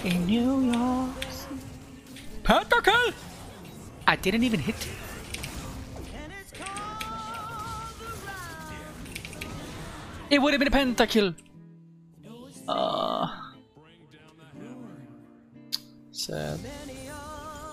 in New York. Pentakill! I didn't even hit. It would have been a pentakill. Sad.